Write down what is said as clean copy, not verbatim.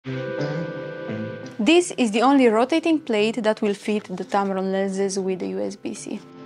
This is the only rotating plate that will fit the Tamron lenses with the USB-C.